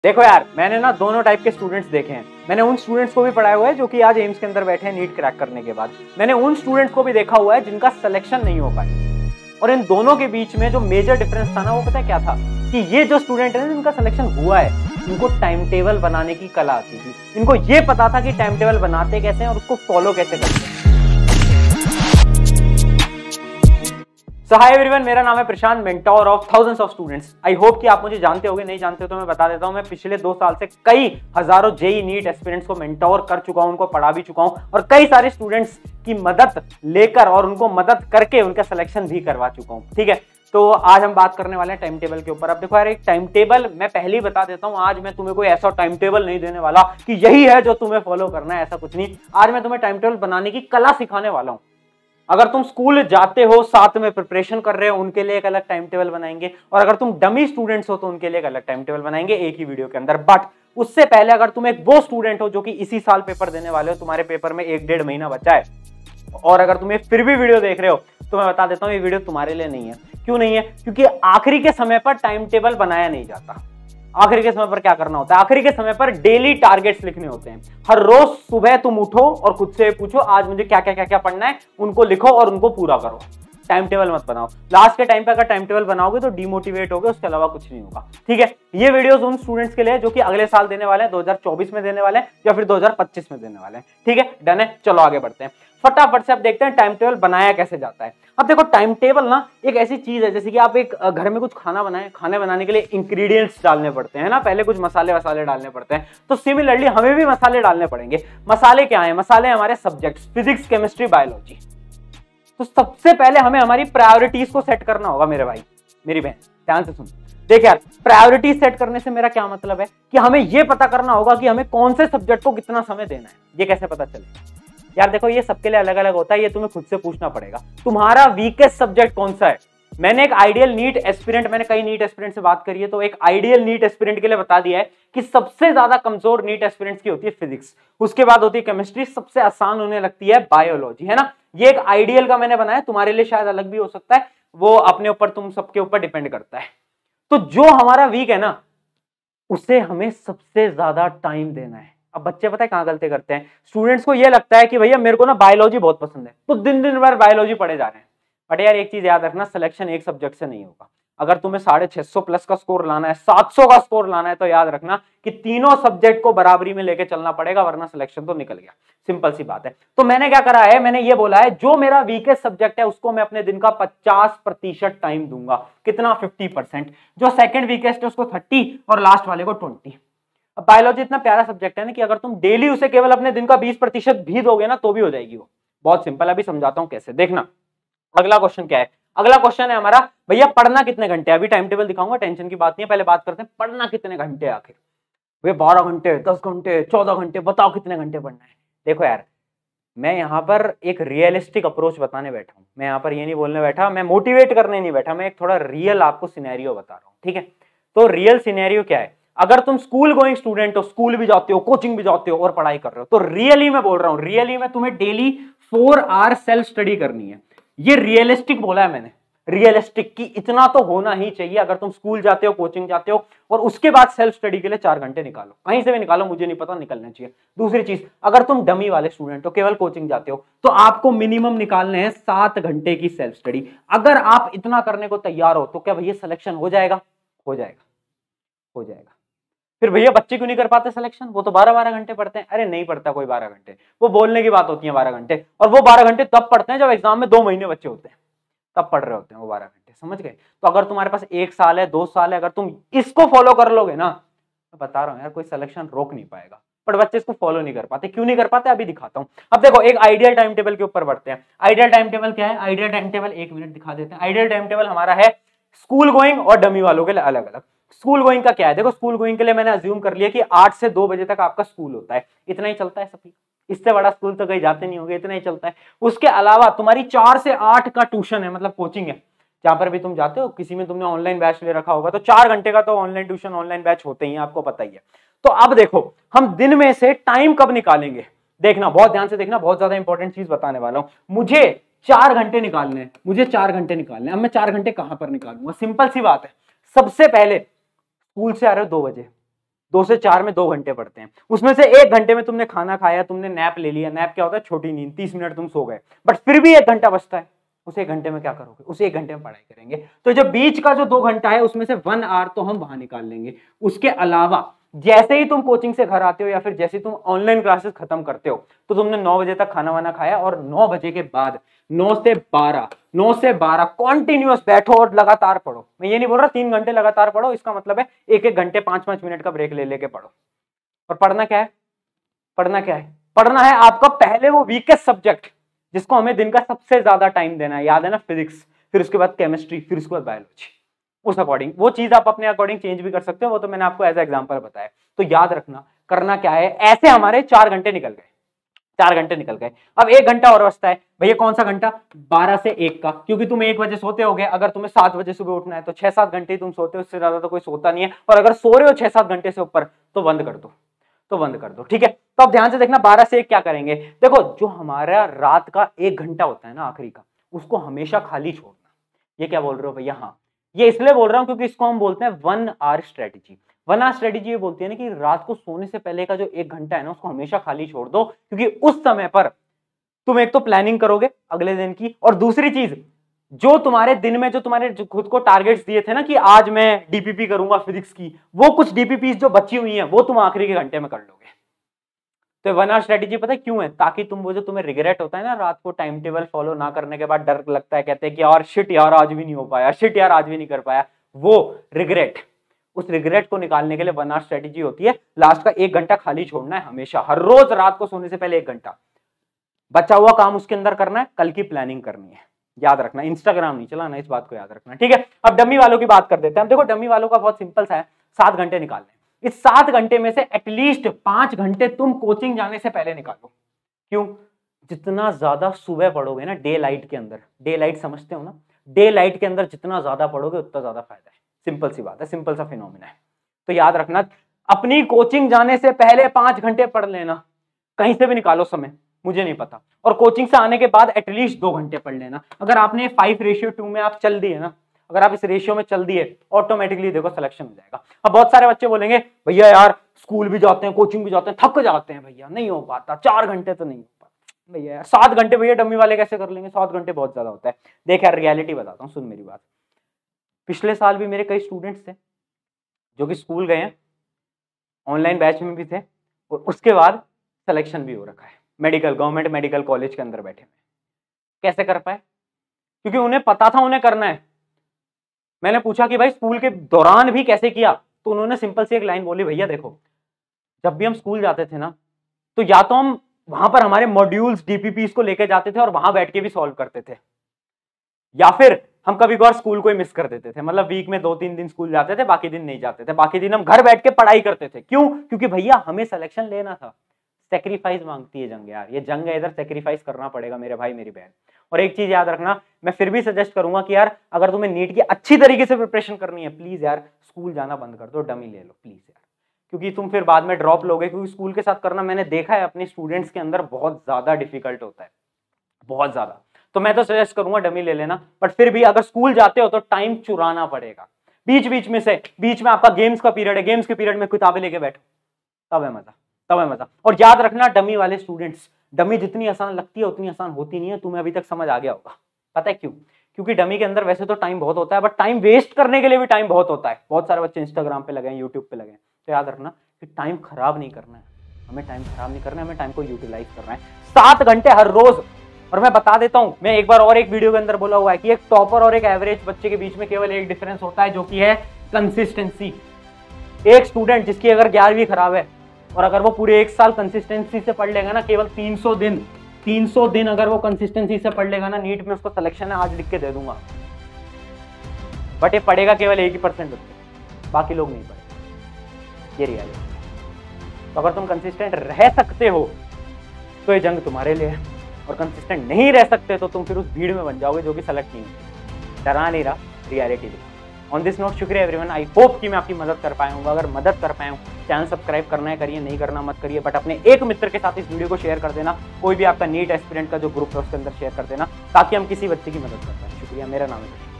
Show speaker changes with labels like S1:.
S1: देखो यार, मैंने ना दोनों टाइप के स्टूडेंट्स देखे हैं। मैंने उन स्टूडेंट्स को भी पढ़ाया हुआ है जो कि आज एम्स के अंदर बैठे हैं नीट क्रैक करने के बाद। मैंने उन स्टूडेंट्स को भी देखा हुआ है जिनका सिलेक्शन नहीं हो पाया। और इन दोनों के बीच में जो मेजर डिफरेंस था ना, वो पता है क्या था? कि ये जो स्टूडेंट है जिनका सिलेक्शन हुआ है, इनको टाइम टेबल बनाने की कला आती थी। इनको ये पता था कि टाइम टेबल बनाते कैसे हैं और उसको फॉलो कैसे करते हैं। सो हाय एवरीवन, मेरा नाम है Prashant, mentor of thousands of students. I hope कि आप मुझे जानते होंगे, नहीं जानते हो तो मैं बता देता हूं। मैं पिछले 2 साल से कई हजारों जेई नीट एस्पिरेंट्स को मेंटोर कर चुका हूं, उनको पढ़ा भी चुका हूं और कई सारे स्टूडेंट्स की मदद लेकर और उनको मदद करके उनका सिलेक्शन भी करवा चुका हूं। ठीक है, तो आज हम बात करने वाले हैं टाइम टेबल के ऊपर। अब देखो यार, एक टाइम टेबल मैं पहले ही बता देता हूं, आज मैं तुम्हें कोई ऐसा टाइम टेबल नहीं देने वाला कि यही है जो तुम्हें फॉलो करना है, ऐसा कुछ नहीं। आज मैं तुम्हें टाइम टेबल बनाने की कला सिखाने वाला हूं। अगर तुम स्कूल जाते हो, साथ में प्रिपरेशन कर रहे हो, उनके लिए एक अलग टाइम टेबल बनाएंगे, और अगर तुम डमी स्टूडेंट्स हो तो उनके लिए एक अलग टाइम टेबल बनाएंगे एक ही वीडियो के अंदर। बट उससे पहले, अगर तुम एक वो स्टूडेंट हो जो कि इसी साल पेपर देने वाले हो, तुम्हारे पेपर में 1-1.5 महीना बचा है, और अगर तुम फिर भी वीडियो देख रहे हो, तो मैं बता देता हूं ये वीडियो तुम्हारे लिए नहीं है। क्यों नहीं है? क्योंकि आखिरी के समय पर टाइम टेबल बनाया नहीं जाता। आखिरी के समय पर क्या करना होता है? आखिरी के समय पर डेली टारगेट्स लिखने होते हैं। हर रोज सुबह तुम उठो और खुद से पूछो आज मुझे क्या क्या क्या क्या पढ़ना है, उनको लिखो और उनको पूरा करो। टाइम टेबल मत बनाओ। लास्ट के टाइम पे अगर टाइम टेबल बनाओगे तो डिमोटिवेट होगे, उसके अलावा कुछ नहीं होगा। ठीक है, ये वीडियोस उन स्टूडेंट्स के लिए जो कि अगले साल देने वाले हैं, 2024 में देने वाले हैं या फिर 2025 में देने वाले हैं। ठीक है, डन है। चलो आगे बढ़ते हैं फटाफट से। अब देखते हैं टाइम टेबल बनाया कैसे जाता है। अब देखो, टाइम टेबल ना एक ऐसी चीज है जैसे कि आप एक घर में कुछ खाना बनाएं, खाने बनाने के लिए इंग्रेडिएंट्स डालने पड़ते हैं ना, पहले कुछ मसाले वसाले डालने पड़ते हैं। तो सिमिलरली हमें भी मसाले डालने पड़ेंगे। मसाले क्या है? मसाले हमारे सब्जेक्ट्स फिजिक्स, केमिस्ट्री, बायोलॉजी। तो सबसे पहले हमें हमारी प्रायोरिटीज को सेट करना होगा। मेरे भाई, मेरी बहन, ध्यान से सुन। देख यार, प्रायोरिटी सेट करने से मेरा क्या मतलब है कि हमें यह पता करना होगा कि हमें कौन से सब्जेक्ट को कितना समय देना है। ये कैसे पता चले? यार देखो, ये सबके लिए अलग अलग होता है, ये तुम्हें खुद से पूछना पड़ेगा तुम्हारा वीकेस्ट सब्जेक्ट कौन सा है। मैंने एक आइडियल नीट एस्पिरेंट, मैंने कई नीट एस्पिरेंट से बात करी है, तो एक आइडियल नीट एस्पिरेंट के लिए बता दिया है कि सबसे ज्यादा कमजोर नीट एस्पिरेंट्स की होती है फिजिक्स, उसके बाद होती है केमिस्ट्री, सबसे आसान होने लगती है बायोलॉजी, है ना। ये एक आइडियल का मैंने बनाया, तुम्हारे लिए शायद अलग भी हो सकता है, वो अपने ऊपर, तुम सबके ऊपर डिपेंड करता है। तो जो हमारा वीक है ना, उसे हमें सबसे ज्यादा टाइम देना है। अब बच्चे पता है कहां गलती करते हैं? स्टूडेंट्स को ये लगता है कि भैया मेरे को ना बायोलॉजी बहुत पसंद है, तो दिन दिन भर बायोलॉजी पढ़े जा रहे हैं। बट यार एक चीज याद रखना, सिलेक्शन एक सब्जेक्ट से नहीं होगा। अगर तुम्हें 650 प्लस का स्कोर लाना है, 700 का स्कोर लाना है, तो याद रखना कि तीनों सब्जेक्ट को बराबरी में लेके चलना पड़ेगा, वरना सिलेक्शन तो निकल गया। सिंपल सी बात है। तो मैंने क्या करा है, मैंने ये बोला है जो मेरा वीकेस्ट सब्जेक्ट है उसको मैं अपने दिन का 50% टाइम दूंगा। कितना? 50%। जो सेकंड वीकेस्ट है उसको 30 और लास्ट वाले को 20। अब बायोलॉजी इतना प्यारा सब्जेक्ट है ना कि अगर तुम डेली उसे केवल अपने दिन का 20% भी दोगे ना, तो भी हो जाएगी वो। बहुत सिंपल है, अभी समझाता हूं कैसे, देखना। अगला क्वेश्चन क्या है? अगला क्वेश्चन है हमारा, भैया पढ़ना कितने घंटे? अभी टाइम टेबल दिखाऊंगा, टेंशन की बात नहीं है, पहले बात करते हैं पढ़ना कितने घंटे आखिर। भैया 12 घंटे, 10 घंटे, 14 घंटे, बताओ कितने घंटे पढ़ना है। देखो यार, मैं यहाँ पर एक रियलिस्टिक अप्रोच बताने बैठा हूँ। मैं यहाँ पर ये नहीं बोलने बैठा, मैं मोटिवेट करने नहीं बैठा, मैं एक थोड़ा रियल आपको सिनेरियो बता रहा हूँ। ठीक है, तो रियल सिनेरियो क्या है? अगर तुम स्कूल गोइंग स्टूडेंट हो, स्कूल भी जाते हो, कोचिंग भी जाते हो और पढ़ाई कर रहे हो, तो रियली मैं बोल रहा हूँ, रियली में तुम्हें डेली 4 आवर सेल्फ स्टडी करनी है। ये रियलिस्टिक बोला है मैंने, रियलिस्टिक की इतना तो होना ही चाहिए। अगर तुम स्कूल जाते हो, कोचिंग जाते हो और उसके बाद सेल्फ स्टडी के लिए 4 घंटे निकालो, कहीं से भी निकालो, मुझे नहीं पता, निकलना चाहिए। दूसरी चीज, अगर तुम डमी वाले स्टूडेंट हो, केवल कोचिंग जाते हो, तो आपको मिनिमम निकालने हैं 7 घंटे की सेल्फ स्टडी। अगर आप इतना करने को तैयार हो तो क्या भैया सिलेक्शन हो जाएगा? हो जाएगा, हो जाएगा। फिर भैया बच्चे क्यों नहीं कर पाते सिलेक्शन? वो तो 12-12 घंटे पढ़ते हैं। अरे नहीं पढ़ता कोई 12 घंटे, वो बोलने की बात होती है 12 घंटे, और वो 12 घंटे तब पढ़ते हैं जब एग्जाम में 2 महीने बच्चे होते हैं, तब पढ़ रहे होते हैं वो 12 घंटे, समझ गए? तो अगर तुम्हारे पास 1 साल है, 2 साल है, अगर तुम इसको फॉलो कर लोगे ना, मैं बता रहा हूं यार, कोई सिलेक्शन रोक नहीं पाएगा। पर बच्चे इसको फॉलो नहीं कर पाते। क्यों नहीं कर पाते? अभी दिखाता हूं। अब देखो, एक आइडियल टाइम टेबल के ऊपर बढ़ते हैं। आइडियल टाइम टेबल क्या है? आइडियल टाइम टेबल 1 मिनट दिखा देते हैं। आइडियल टाइम टेबल हमारा है स्कूल गोइंग और डमी वालों के लिए अलग अलग। स्कूल गोइंग का क्या है? देखो, स्कूल गोइंग के लिए मैंने अज्यूम कर लिया कि 8 से 2 बजे तक आपका स्कूल होता है, इतना ही चलता है सभी, इससे बड़ा स्कूल तो कहीं जाते नहीं होंगे, इतना ही चलता है। उसके अलावा तुम्हारी 4 से 8 का ट्यूशन है, मतलब कोचिंग है, जहां पर भी तुम जाते हो, किसी में तुमने ऑनलाइन बैच ले रखा होगा, तो 4 घंटे का तो ऑनलाइन ट्यूशन, ऑनलाइन बैच होते ही, आपको पता ही है। तो अब देखो, हम दिन में से टाइम कब निकालेंगे? देखना, बहुत ध्यान से देखना, बहुत ज्यादा इंपॉर्टेंट चीज बताने वाला हूं। मुझे 4 घंटे निकालने हैं, मुझे 4 घंटे निकालने हैं। अब मैं 4 घंटे कहां पर निकालूंगा? सिंपल सी बात है। सबसे पहले स्कूल से आ रहे हो 2 बजे, 2 से 4 में 2 घंटे पढ़ते हैं, उसमें से 1 घंटे में तुमने खाना खाया, तुमने नैप ले लिया। नैप क्या होता है? छोटी नींद, 30 मिनट तुम सो गए, बट फिर भी 1 घंटा बचता है। उस 1 घंटे में क्या करोगे? उस 1 घंटे में पढ़ाई करेंगे। तो जो बीच का जो 2 घंटा है उसमें से 1 आवर तो हम वहां निकाल लेंगे। उसके अलावा जैसे ही तुम कोचिंग से घर आते हो या फिर जैसे ही तुम ऑनलाइन क्लासेस खत्म करते हो, तो तुमने 9 बजे तक खाना वाना खाया और 9 बजे के बाद 9 से 12 कॉन्टिन्यूअस बैठो और लगातार पढ़ो। मैं ये नहीं बोल रहा 3 घंटे लगातार पढ़ो, इसका मतलब है 1-1 घंटे 5-5 मिनट का ब्रेक ले लेके पढ़ो। और पढ़ना क्या है? पढ़ना क्या है? पढ़ना है आपका पहले वो वीकेस्ट सब्जेक्ट जिसको हमें दिन का सबसे ज्यादा टाइम देना है, याद है ना? फिजिक्स, फिर उसके बाद केमिस्ट्री, फिर उसके बाद बायोलॉजी। उस अकॉर्डिंग वो चीज आप अपने अकॉर्डिंग चेंज भी कर सकते हो, वो तो मैंने आपको एज एग्जांपल बताया। तो याद रखना करना क्या है। ऐसे हमारे 4 घंटे निकल गए, 4 घंटे निकल गए। अब 1 घंटा और बचता है। भैया कौन सा घंटा? 12 से 1 का, क्योंकि तुम 1 बजे सोते होगे। अगर तुम्हें 7 बजे सुबह उठना है तो 6-7 घंटे तुम सोते हो, उससे ज्यादा तो कोई सोता नहीं है। और अगर सो रहे हो 6-7 घंटे से ऊपर तो बंद कर दो, तो बंद कर दो। ठीक है, तो अब ध्यान से देखना 12 से 1 क्या करेंगे। देखो जो हमारा रात का 1 घंटा होता है ना आखिरी का, उसको हमेशा खाली छोड़ना। ये क्या बोल रहे हो भैया? हाँ, ये इसलिए बोल रहा हूं क्योंकि इसको हम बोलते हैं 1 आवर स्ट्रेटेजी। 1 आवर स्ट्रेटेजी ये बोलती है ना कि रात को सोने से पहले का जो 1 घंटा है ना, उसको हमेशा खाली छोड़ दो, क्योंकि उस समय पर तुम एक तो प्लानिंग करोगे अगले दिन की, और दूसरी चीज जो तुम्हारे दिन में जो तुम्हारे खुद को टारगेट्स दिए थे ना कि आज मैं डीपीपी करूंगा फिजिक्स की, वो कुछ डीपीपी जो बची हुई हैं वो तुम आखिरी के घंटे में कर लोगे। तो 1 आवर स्ट्रेटेजी पता है क्यों है? ताकि तुम वो जो तुम्हें रिग्रेट होता है ना रात को टाइम टेबल फॉलो ना करने के बाद, डर लगता है, कहते हैं कि यार शिट यार आज भी नहीं हो पाया, शिट यार आज भी नहीं कर पाया, वो रिग्रेट, उस रिग्रेट को निकालने के लिए 1 आवर स्ट्रेटेजी होती है। लास्ट का 1 घंटा खाली छोड़ना है हमेशा, हर रोज रात को सोने से पहले 1 घंटा बचा हुआ काम उसके अंदर करना है, कल की प्लानिंग करनी है। याद रखना, इंस्टाग्राम नहीं चलाना, इस बात को याद रखना। ठीक है, अब डमी वालों की बात कर देते हैं। देखो डमी वालों का बहुत सिंपल सा है, 7 घंटे निकालने। इस 7 घंटे में से एटलीस्ट 5 घंटे तुम कोचिंग जाने से पहले निकालो। क्यों? जितना ज्यादा सुबह पढ़ोगे ना डे लाइट के अंदर, डे लाइट समझते हो ना, डे लाइट के अंदर जितना ज्यादा पढ़ोगे उतना ज्यादा फायदा है। सिंपल सी बात है, सिंपल सा फिनोमिना है। तो याद रखना, अपनी कोचिंग जाने से पहले 5 घंटे पढ़ लेना, कहीं से भी निकालो समय, मुझे नहीं पता। और कोचिंग से आने के बाद एटलीस्ट 2 घंटे पढ़ लेना। अगर आपने 5:2 में आप चल दिए ना, अगर आप इस रेशियो में चल दिए, ऑटोमेटिकली देखो सिलेक्शन हो जाएगा। अब बहुत सारे बच्चे बोलेंगे भैया यार स्कूल भी जाते हैं, कोचिंग भी जाते हैं, थक जाते हैं भैया, नहीं हो पाता, 4 घंटे तो नहीं हो पाता भैया यार। 7 घंटे भैया डमी वाले कैसे कर लेंगे? 7 घंटे बहुत ज्यादा होता है। देख यार रियलिटी बताता हूँ, सुन मेरी बात। पिछले साल भी मेरे कई स्टूडेंट्स थे जो कि स्कूल गए हैं, ऑनलाइन बैच में भी थे, और उसके बाद सिलेक्शन भी हो रखा है मेडिकल, गवर्नमेंट मेडिकल कॉलेज के अंदर बैठे हुए। कैसे कर पाए? क्योंकि उन्हें पता था उन्हें करना है। मैंने पूछा कि भाई स्कूल के दौरान भी कैसे किया, तो उन्होंने सिंपल सी एक लाइन बोली, भैया देखो जब भी हम स्कूल जाते थे ना, तो या तो हम वहां पर हमारे मॉड्यूल्स डीपीपीस को लेके जाते थे और वहां बैठ के भी सॉल्व करते थे, या फिर हम कभी कभार स्कूल को ही मिस कर देते थे। मतलब वीक में 2-3 दिन स्कूल जाते थे, बाकी दिन नहीं जाते थे, बाकी दिन हम घर बैठ के पढ़ाई करते थे। क्यों? क्योंकि भैया हमें सिलेक्शन लेना था। सेक्रीफाइस मांगती है जंग यार, ये जंग है, इधर सेक्रीफाइस करना पड़ेगा मेरे भाई मेरी बहन। और एक चीज याद रखना, मैं फिर भी सजेस्ट करूंगा कि यार अगर तुम्हें नीट की अच्छी तरीके से प्रिपरेशन करनी है, प्लीज यार स्कूल जाना बंद कर दो, डमी ले लो प्लीज यार, क्योंकि तुम फिर बाद में ड्रॉप लोगे। क्योंकि स्कूल के साथ करना मैंने देखा है अपने स्टूडेंट्स के अंदर बहुत ज्यादा डिफिकल्ट होता है, बहुत ज्यादा। तो मैं तो सजेस्ट करूंगा डमी ले लेना, बट फिर भी अगर स्कूल जाते हो तो टाइम चुराना पड़ेगा। बीच बीच में से, बीच में आपका गेम्स का पीरियड है, गेम्स के पीरियड में किताबें लेके बैठो, तब है मजा, तब है मजा। और याद रखना डमी वाले स्टूडेंट्स, डमी जितनी आसान लगती है उतनी आसान होती नहीं है, तुम्हें अभी तक समझ आ गया होगा। पता है क्यों? क्योंकि डमी के अंदर वैसे तो टाइम बहुत होता है, बट टाइम वेस्ट करने के लिए भी टाइम बहुत होता है। बहुत सारे बच्चे इंस्टाग्राम पे लगे हैं, यूट्यूब पे लगे हैं। तो याद रखना कि टाइम खराब नहीं करना है, हमें टाइम खराब नहीं करना है, हमें टाइम को यूटिलाइज करना है। 7 घंटे हर रोज। और मैं बता देता हूं, मैं एक बार और एक वीडियो के अंदर बोला हुआ है कि एक टॉपर और एक एवरेज बच्चे के बीच में केवल एक डिफरेंस होता है, जो कि है कंसिस्टेंसी। एक स्टूडेंट जिसकी अगर 11वीं खराब है और अगर वो पूरे 1 साल कंसिस्टेंसी से पढ़ लेगा ना, केवल 300 दिन अगर वो कंसिस्टेंसी से पढ़ लेगा ना, नीट में उसको सिलेक्शन है, आज लिख के दे दूंगा। बट ये पढ़ेगा केवल 1% बच्चे, बाकी लोग नहीं पढ़ेंगे, ये रियलिटी है। तो अगर तुम कंसिस्टेंट रह सकते हो तो ये जंग तुम्हारे लिए है, और कंसिस्टेंट नहीं रह सकते तो तुम फिर उस भीड़ में बन जाओगे जो कि सेलेक्ट नहीं होती। डरा नहीं रहा, रियलिटी दिखा। ऑन दिस नोट, शुक्रिया एवरीवन। आई होप कि मैं आपकी मदद कर पाया हूँ। अगर मदद कर पाया हूँ, चैनल सब्सक्राइब करना है करिए, नहीं करना मत करिए, बट अपने एक मित्र के साथ इस वीडियो को शेयर कर देना। कोई भी आपका नीट एस्पिरेंट का जो ग्रुप है उसके अंदर शेयर कर देना, ताकि हम किसी बच्चे की मदद कर पाए। शुक्रिया, मेरा नाम है।